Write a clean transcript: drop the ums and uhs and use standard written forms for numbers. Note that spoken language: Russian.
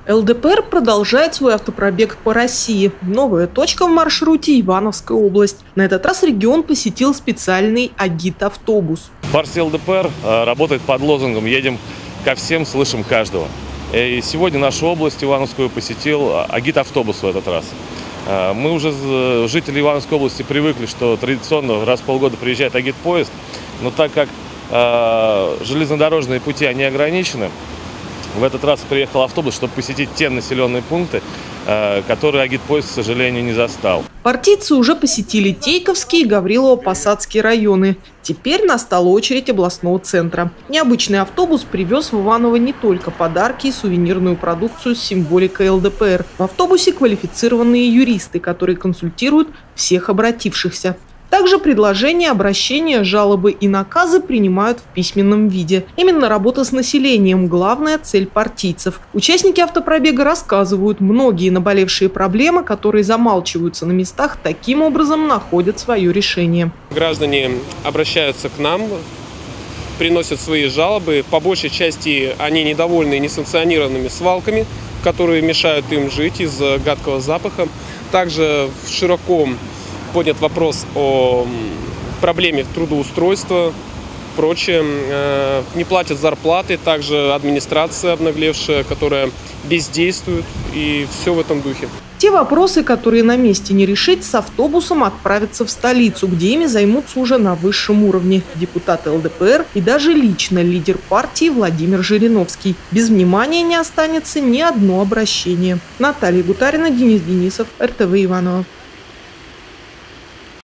ЛДПР продолжает свой автопробег по России. Новая точка в маршруте – Ивановская область. На этот раз регион посетил специальный агит-автобус. Партия ЛДПР работает под лозунгом «Едем ко всем, слышим каждого». И сегодня нашу область Ивановскую посетил агит-автобус в этот раз. Мы уже, жители Ивановской области, привыкли, что традиционно раз в полгода приезжает агит-поезд, но так как железнодорожные пути они ограничены, в этот раз приехал автобус, чтобы посетить те населенные пункты, которые агит-поезд, к сожалению, не застал. Партийцы уже посетили Тейковский и Гаврилово-Посадский районы. Теперь настала очередь областного центра. Необычный автобус привез в Иваново не только подарки и сувенирную продукцию с символикой ЛДПР. В автобусе квалифицированные юристы, которые консультируют всех обратившихся. Также предложения, обращения, жалобы и наказы принимают в письменном виде. Именно работа с населением – главная цель партийцев. Участники автопробега рассказывают, многие наболевшие проблемы, которые замалчиваются на местах, таким образом находят свое решение. Граждане обращаются к нам, приносят свои жалобы. По большей части они недовольны несанкционированными свалками, которые мешают им жить из-за гадкого запаха. Также широко поднят вопрос о проблеме трудоустройства, прочее. Не платят зарплаты, также администрация обнаглевшая, которая бездействует, и все в этом духе. Те вопросы, которые на месте не решить, с автобусом отправятся в столицу, где ими займутся уже на высшем уровне депутаты ЛДПР и даже лично лидер партии Владимир Жириновский. Без внимания не останется ни одно обращение. Наталья Гутарина, Денис Денисов, РТВ Иваново.